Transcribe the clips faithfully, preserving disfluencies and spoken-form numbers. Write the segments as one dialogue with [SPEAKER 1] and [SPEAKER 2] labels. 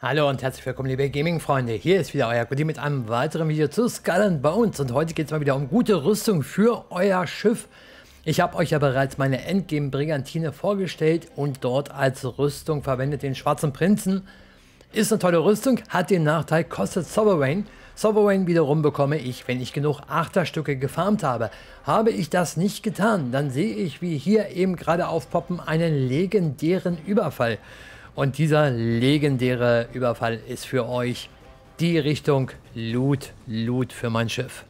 [SPEAKER 1] Hallo und herzlich willkommen, liebe Gaming-Freunde. Hier ist wieder euer Goodie mit einem weiteren Video zu Skull and Bones. Und heute geht es mal wieder um gute Rüstung für euer Schiff. Ich habe euch ja bereits meine Endgame-Brigantine vorgestellt und dort als Rüstung verwendet den Schwarzen Prinzen. Ist eine tolle Rüstung, hat den Nachteil, kostet Sovereign. Sovereign wiederum bekomme ich, wenn ich genug Achterstücke gefarmt habe. Habe ich das nicht getan, dann sehe ich, wie hier eben gerade aufpoppen, einen legendären Überfall. Und dieser legendäre Überfall ist für euch die Richtung Loot, Loot für mein Schiff.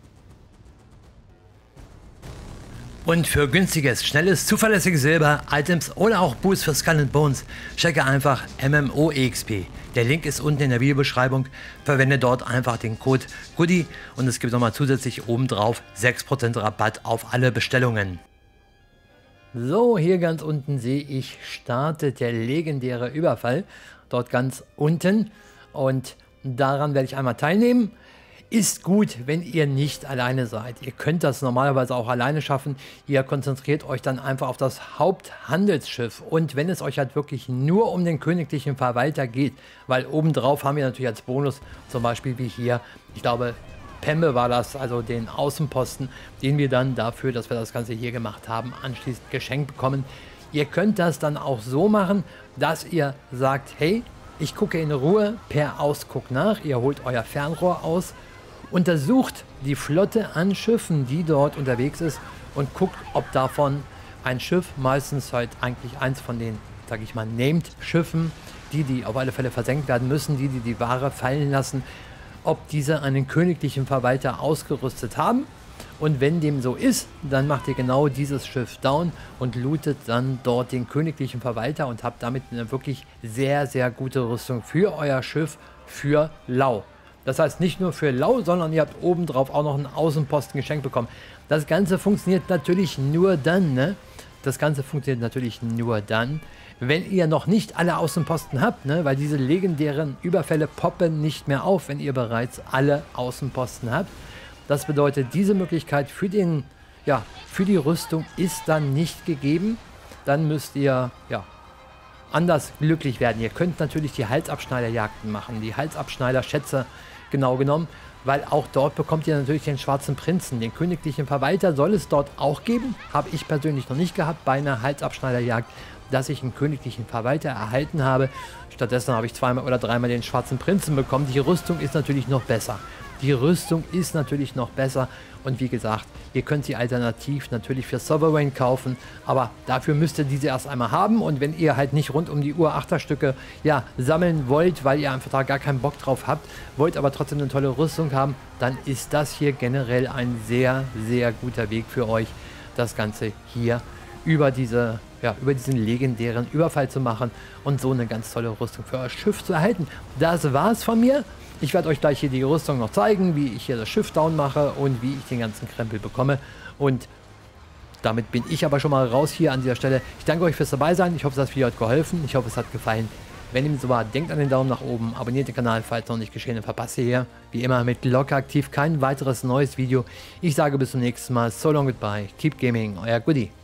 [SPEAKER 1] Und für günstiges, schnelles, zuverlässiges Silber, Items oder auch Boost für Skull and Bones, checke einfach M M O E X P. Der Link ist unten in der Videobeschreibung. Verwende dort einfach den Code Goodie und es gibt nochmal zusätzlich obendrauf sechs Prozent Rabatt auf alle Bestellungen. So, hier ganz unten sehe ich, startet der legendäre Überfall. Dort ganz unten. Und daran werde ich einmal teilnehmen. Ist gut, wenn ihr nicht alleine seid. Ihr könnt das normalerweise auch alleine schaffen. Ihr konzentriert euch dann einfach auf das Haupthandelsschiff. Und wenn es euch halt wirklich nur um den königlichen Verwalter geht, weil obendrauf haben wir natürlich als Bonus, zum Beispiel wie hier, ich glaube, Pembe war das, also den Außenposten, den wir dann dafür, dass wir das Ganze hier gemacht haben, anschließend geschenkt bekommen. Ihr könnt das dann auch so machen, dass ihr sagt, hey, ich gucke in Ruhe per Ausguck nach, ihr holt euer Fernrohr aus, untersucht die Flotte an Schiffen, die dort unterwegs ist und guckt, ob davon ein Schiff, meistens halt eigentlich eins von den, sage ich mal, Named Schiffen, die, die auf alle Fälle versenkt werden müssen, die, die die Ware fallen lassen, ob diese einen königlichen Verwalter ausgerüstet haben. Und wenn dem so ist, dann macht ihr genau dieses Schiff down und lootet dann dort den königlichen Verwalter und habt damit eine wirklich sehr, sehr gute Rüstung für euer Schiff, für Lau. Das heißt nicht nur für Lau, sondern ihr habt obendrauf auch noch einen Außenposten geschenkt bekommen. Das Ganze funktioniert natürlich nur dann, ne? Das Ganze funktioniert natürlich nur dann, wenn ihr noch nicht alle Außenposten habt, ne? Weil diese legendären Überfälle poppen nicht mehr auf, wenn ihr bereits alle Außenposten habt. Das bedeutet, diese Möglichkeit für, den, ja, für die Rüstung ist dann nicht gegeben. Dann müsst ihr ja, anders glücklich werden. Ihr könnt natürlich die Halsabschneiderjagden machen, die Halsabschneider-Schätze genau genommen, weil auch dort bekommt ihr natürlich den Schwarzen Prinzen. Den königlichen Verwalter soll es dort auch geben. Habe ich persönlich noch nicht gehabt bei einer Halsabschneiderjagd, dass ich einen königlichen Verwalter erhalten habe. Stattdessen habe ich zweimal oder dreimal den Schwarzen Prinzen bekommen. Die Rüstung ist natürlich noch besser. Die Rüstung ist natürlich noch besser. Und wie gesagt, ihr könnt sie alternativ natürlich für Sovereign kaufen, aber dafür müsst ihr diese erst einmal haben. Und wenn ihr halt nicht rund um die Uhr Achterstücke ja, sammeln wollt, weil ihr einfach da gar keinen Bock drauf habt, wollt aber trotzdem eine tolle Rüstung haben, dann ist das hier generell ein sehr, sehr guter Weg für euch, das Ganze hier über diese, ja, über diesen legendären Überfall zu machen und so eine ganz tolle Rüstung für euer Schiff zu erhalten. Das war's von mir. Ich werde euch gleich hier die Rüstung noch zeigen, wie ich hier das Schiff down mache und wie ich den ganzen Krempel bekomme. Und damit bin ich aber schon mal raus hier an dieser Stelle. Ich danke euch fürs dabei sein. Ich hoffe, das Video hat geholfen. Ich hoffe, es hat gefallen. Wenn dem so war, denkt an den Daumen nach oben, abonniert den Kanal, falls noch nicht geschehen, verpasst ihr hier, wie immer, mit Glocke aktiv kein weiteres neues Video. Ich sage bis zum nächsten Mal. So long, goodbye. Keep gaming, euer Goodie.